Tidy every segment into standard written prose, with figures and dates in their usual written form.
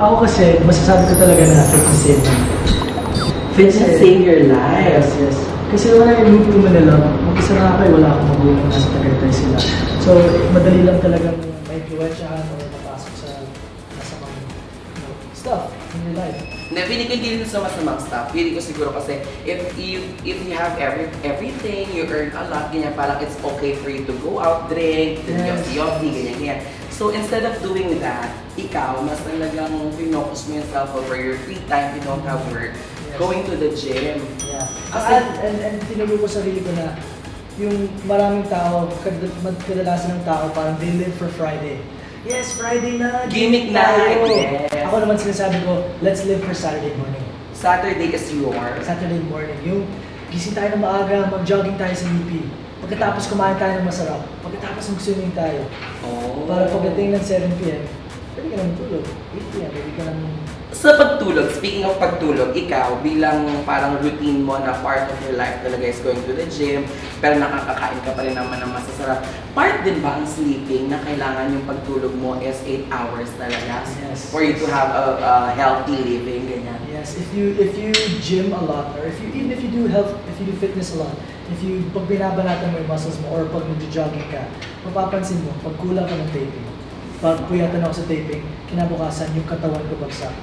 Ako kasi, masasabi ko talaga na fitness save me. Fitness save your life? Yes, yes. Kasi when I moved to Manila, mag-isa na ako, wala akong magulang, nasa Tagaytay sila. So, madali lang talagang may influensyahan o mapasok sa masamang stuff in your life. Na, feeling ko hindi rin sa masamang stuff. Feeling ko siguro kasi if you have everything, you earn a lot, ganyan, parang it's okay for you to go out, drink, yosi-yosi, ganyan. So instead of doing that, ikaw, mas talagang pinocus mo yourself over your free time, you don't have work, going to the gym. Yeah. And tinuro ko sarili ko na yung maraming tao, kadalasan ng tao, parang they live for Friday. Yes, Friday na. Gimmick na. Yes. Ako naman sinasabi ko, let's live for Saturday morning. Saturday is yours. Saturday morning. Yung gising tayo ng maaga, mag-jogging tayo sa UP. Pagkatapos kumain tayo ng masarap. Pagkatapos mag-swimming tayo. Oh. Para pagdating ng 7 p.m., pwede ka naman tulog. 8 p.m., pwede ka naman... Sa pagtulog, speaking of pagtulog, ikaw bilang parang routine mo na part of your life talaga is going to the gym, pero nakakakain ka pa rin naman ng masasarap. Part din ba ang sleeping na kailangan yung pagtulog mo is 8 hours talaga? Yes. For you to have a healthy living, ganyan. Yes, if you gym a lot, or even if you do fitness a lot, pag binabanatan mo yung muscles mo, or pag nag-jogging ka, mapapansin mo, pag kulang ka ng taping, pag puyatan ako sa taping, kinabukasan yung katawan ko bagsak.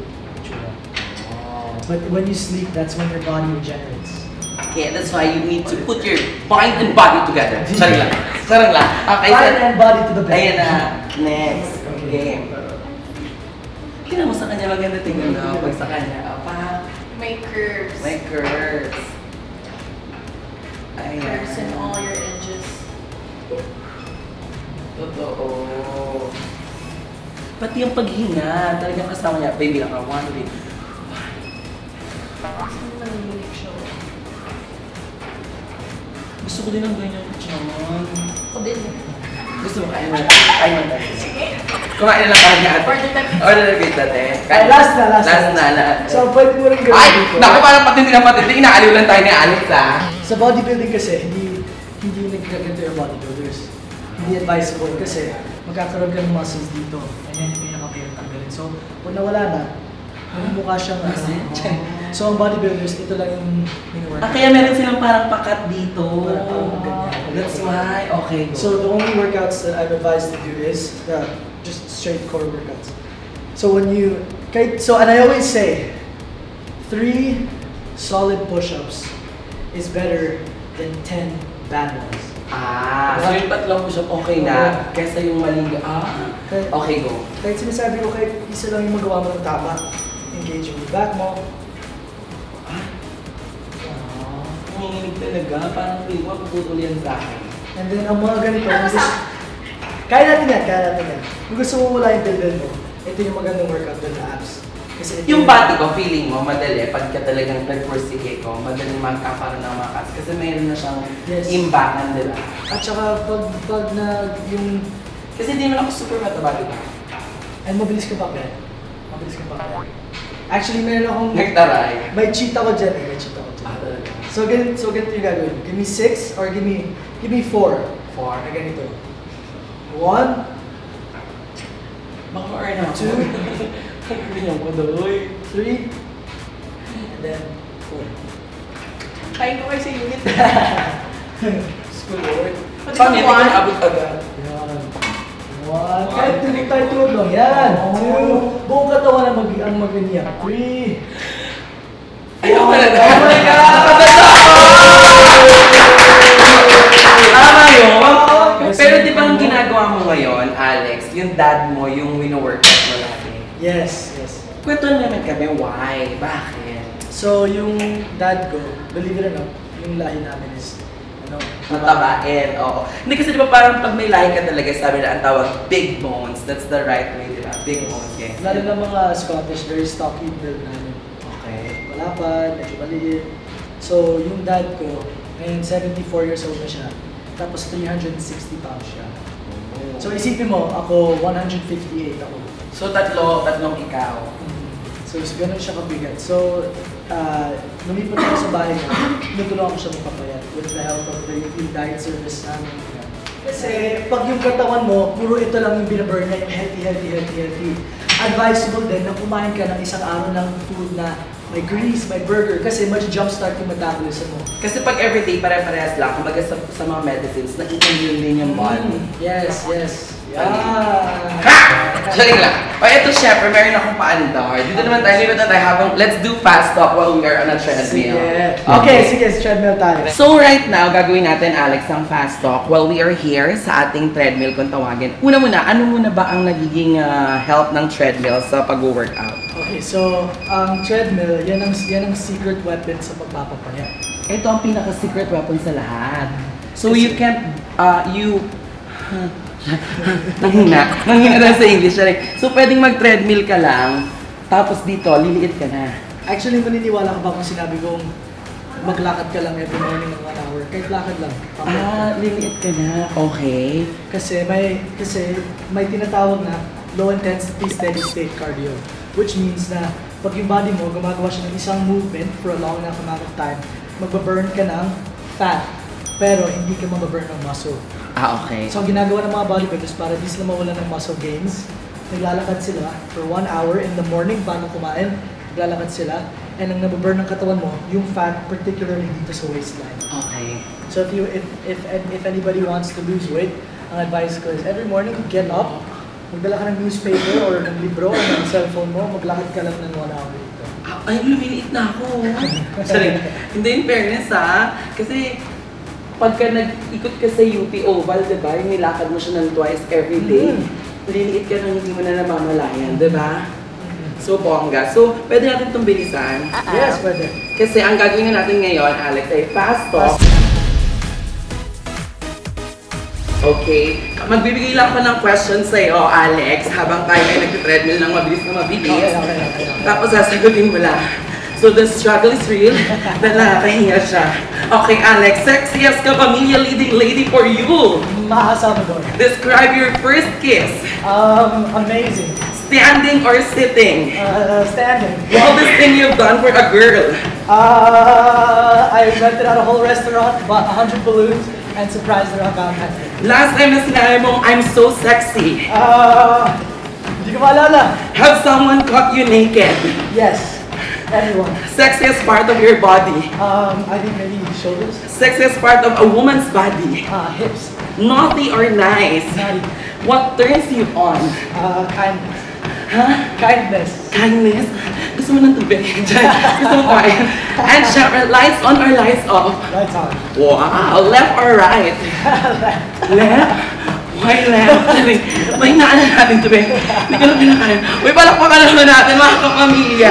But when you sleep, that's when your body regenerates. Okay, that's why you need to put your mind and body together. Sarang lang. Sarang lang. Okay, mind and body to the bed. Ayan na. Next. Okay. Kina mo sa kanya maganda tingnan na pag sa kanya. Pa. May curves. May curves. Ayan. Curves in all your edges. Totoo. Pati yung paghinga, talagang kasama niya. Baby lang ka, 1, 2, 3. Nanginig siya. Gusto ko din ang ganyan chaman. Ako din. Gusto mo kain mo? Kain mo tayo. Kumain na lang kami natin. Order na bit natin. Last na. So, pwede mo rin gawin ay! dito. Naku, parang patindi na patindi. Inaaliw lang tayo ni Alex, ha? Sa bodybuilding kasi, hindi nagkaganto yung bodybuilders. Hindi advisable kasi magkakaroon ka ng muscles dito. And yan yung pinaka-payang tanggalin. So, kung nawala na, mukha siyang So, ang bodybuilders, ito lang yung mini-workout. Kaya meron silang parang pakat dito. Ganyan. That's why. Okay. So, the only workouts that I'm advised to do is just straight core workouts. So, and I always say, 3 solid push-ups is better than 10 bad ones. So yung tatlong push-up okay na, kesa yung maling, okay, go. Kahit sinasabi ko, kahit isa lang yung magawa mo ng tama, engage yung back mo. Nanginginig talaga, parang feel mo, puputol yan sa akin. And then, ang mga ganito, kaya natin yan. Kung gusto mo wala yung dildo mo, ito yung magandang workout doon na abs. Kasi yung body ko, feeling mo, madali, pag ka talagang nag-forsake ko, madali magkakaroon ng mga abs. Kasi mayroon na siyang imbakan, di ba? At saka, pag na yung... Kasi hindi naman ako super mataba, di ba? And mabilis ka pa, Actually, meron akong... Nagtaray. May cheat ako dyan. So ganito yung gagawin. Give me 6 or give me 4. 4 na ganito. 1. Baka ma-earn ako. 2. Pagkakalihan ko doon. 3. And then 4. Kain ko kayo sa unit. School Lord. Paano Hindi ko naabot agad. Yan. 1. Kahit tuloy tayo tulog lang. Yan. 2. Buong katawan ang mag-ganyan. 3. Ayaw ka na. Oh my God! Tama yun. Pero di ba ang ginagawa mo ngayon, Alex, yung dad mo, yung wino-workout mo lagi? Yes. Kwento naman kami, why? Bakit? So yung dad ko, believe it or not, yung lahi namin is, matabain, oo. Hindi kasi di ba parang pag may lahi ka talaga, sabi na ang tawag, big bones. That's the right way, di ba? Big bones, yes. Lalo ng mga Scottish, very stocky build namin. Okay. Malapad, medyo maliit. So, yung dad ko, ngayon 74 years old na siya. Tapos 360 pounds siya. Oh. So, isipin mo, ako 158 ako. So, tatlong ikaw. So, ganun siya kabigat. So, lumipat ako sa bahay niya. Tinutulungan ko siya magpapayat with the help of the diet service namin. Kasi pag yung katawan mo, puro ito lang yung binaburn na yung healthy. Advisable din na kumain ka ng isang araw ng food na may grease, may burger, kasi mag-jumpstart yung metabolism mo. Kasi pag everyday, pare-parehas lang, kumbaga sa mga medicines, nag-immune din yung body. Yes. Ha! Sorry lang. O ito, syempre, meron akong paandar. Dito naman tayo habang let's do fast talk while we are on a treadmill. Sige, treadmill tayo. So right now, gagawin natin, Alex, ang fast talk while we are here sa ating treadmill kung tawagin. Una muna, ano muna ba ang nagiging help ng treadmill sa pag-workout? Okay, so ang treadmill, yan ang secret weapon sa pagpapapayat. Ito ang pinaka-secret weapon sa lahat. So you can't, nanghina na sa English. So pwedeng mag-treadmill ka lang, tapos dito, liliit ka na. Actually, maniniwala ka ba kung sinabi kong maglakad ka lang every morning ng 1 hour? Kahit lakad lang. Liliit ka na. Okay. Kasi may tinatawag na low intensity steady state cardio, which means na pag yung body mo gumagawa siya ng isang movement for a long enough amount of time, magbaburn ka ng fat, pero hindi ka mababurn ng muscle. Okay. So ang ginagawa ng mga bodybuilders para di sila mawala ng muscle gains, naglalakad sila for 1 hour in the morning bago kumain, naglalakad sila, and ang nababurn ng katawan mo, yung fat, particularly dito sa waistline. Okay. So if anybody wants to lose weight, ang advice ko is every morning, get up, magdala ka ng newspaper or ng libro or ng cellphone mo, maglakad ka lang ng 1 hour dito. Ay, lumiliit na ako. Sorry. Hindi, in fairness kasi pagka nag-ikot ka sa UP Oval, diba, yung nilakad mo siya ng twice every day, liliit ka nang hindi mo na namamalayan, diba? So, bongga. So, pwede natin itong bilisan. Yes, pwede. Kasi ang gagawin na natin ngayon, Alex, ay fast talk. Okay. Magbibigay lang ako ng questions sa'yo, Alex, habang tayo ay nag-treadmill ng mabilis na mabilis. Okay. Tapos sasagutin mo lang. So the struggle is real, na nakakahinga siya. Okay, Alex, sexiest kapamilya leading lady for you. Maha Salvador. Describe your first kiss. Amazing. Standing or sitting? Standing. Wildest thing you've done for a girl? I rented out a whole restaurant, bought 100 balloons, and surprised her on Valentine's Day. Last time na sinabi mong, I'm so sexy. Hindi ko maalala. Have someone caught you naked? Yes. Everyone. Sexiest part of your body? I think maybe shoulders. Sexiest part of a woman's body? Hips. Naughty or nice? Naughty. What turns you on? Kindness. Huh? Kindness. Kindness? Gusto mo ng tubig? Gusto mo kumain? And syempre, lights on or lights off? Lights on. Wow! Left or right? Left? Why left? May naanan natin tubig. Hindi ko lang pinakain. Uy, palakpakan naman natin mga kapamilya.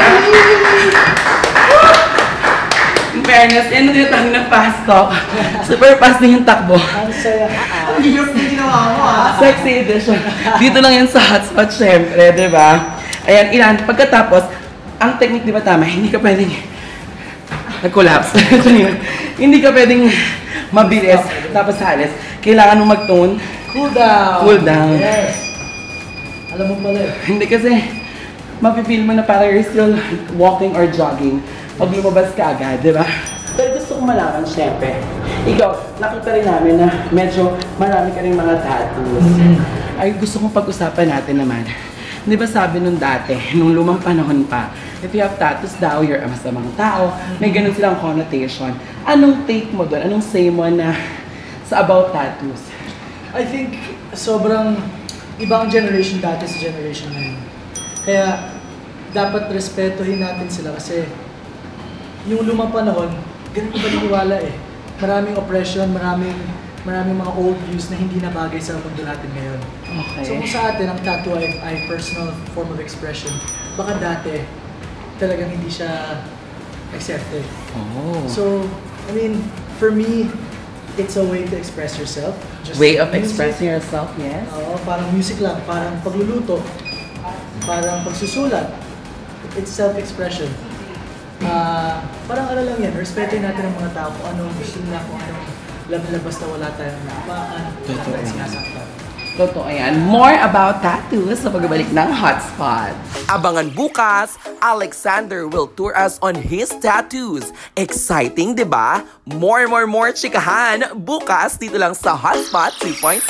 In fairness, yan na tinatawag na fast talk. Super fast din yung takbo. Ang saya. Ang hirap na ginawa mo Sexy edition. Dito lang yan sa hotspot, syempre, di ba? Ayan, pagkatapos, ang technique, di ba tama, hindi ka pwedeng nag-collapse. Hindi ka pwedeng mabilis, tapos halis. Kailangan mo mag-tone. Cool down. Cool down. Yes. Alam mo pala eh. Hindi kasi, mapipil mo na parang you're still walking or jogging pag lumabas ka agad, di ba? Pero gusto kong malaman, syempre, ikaw, nakita rin namin na medyo marami ka rin mga tattoos. Ay, gusto kong pag-usapan natin naman. Di ba sabi nung dati, nung lumang panahon pa, if you have tattoos daw, you're a masamang tao, may ganun silang connotation. Anong take mo doon? Anong say mo na sa about tattoos? I think sobrang ibang generation dati sa generation ngayon. Kaya dapat respetuhin natin sila kasi yung lumang panahon, ganun yung paniniwala eh. Maraming oppression, maraming mga old views na hindi na bagay sa mundo natin ngayon. Okay. So kung sa atin, ang tattoo ay personal form of expression, baka dati talagang hindi siya accepted. Oh. So, I mean, for me, it's a way to express yourself. Just Way of music. expressing yourself, yes? Oo, parang music lang, parang pagluluto, parang pagsusulat. It's self-expression. Parang ano lang yan, respetin natin ang mga tao kung anong gusto nila, kung anong labas na wala tayong wala tayong sinasaktan. Totoo yan. More about tattoos sa pagbabalik ng Hotspot. Abangan bukas, Alexander will tour us on his tattoos. Exciting, di ba? More chikahan bukas dito lang sa Hotspot 3.0.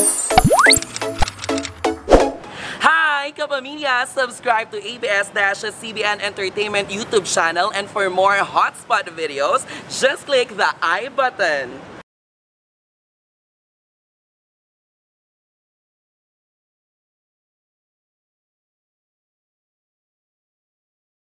Hi, kapamilya! Subscribe to ABS-CBN Entertainment YouTube channel, and for more Hotspot videos, just click the I button.